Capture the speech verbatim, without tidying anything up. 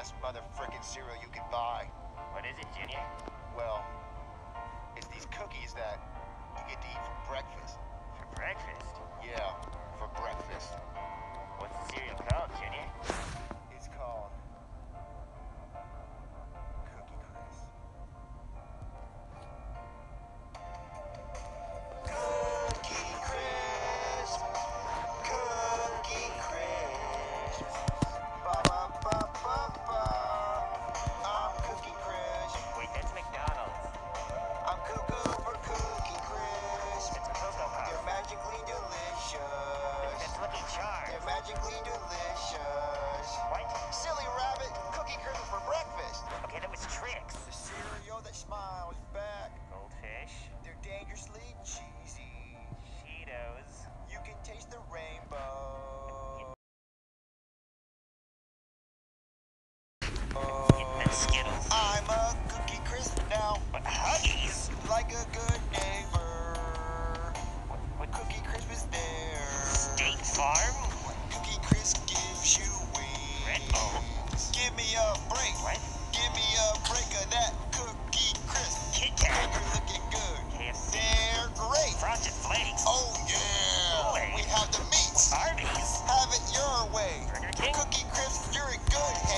best motherfucking cereal you can buy. What is it, Junior? Well, it's these cookies that you get to eat for breakfast. For breakfast? Yeah, for breakfast. What's the cereal called, Junior? It's called Cookie Crisp. Cookie Crisp. Cookie Crisp. Ba ba ba ba ba. I'm Cookie Crisp. Wait, that's McDonald's. I'm cuckoo for Cookie Crisp. It's a Cocoa Puff. They're magically delicious. That's Lucky Charms. They're magically delicious. What? Silly rabbit, Cookie Crisp for breakfast. Okay, that was Trix. The cereal that smiles back. Goldfish. They're dangerously cheesy. Cheetos. You can taste the rainbow. That's Skittles. I'm a Cookie Crisp now. But Huggies? Like a good neighbor. What? What? Cookie Crisp is there. State Farm? Cookie Crisp gives you wings. Red Bull. Give me a break. What? Give me a break of that Cookie Crisp. Kit Kat. They're looking good. K F C. They're great. Frosted Flakes. Oh yeah. Kool-Aid. We have the meats. Arby's. Have it your way. Burger King. Cookie Crisp, you're in good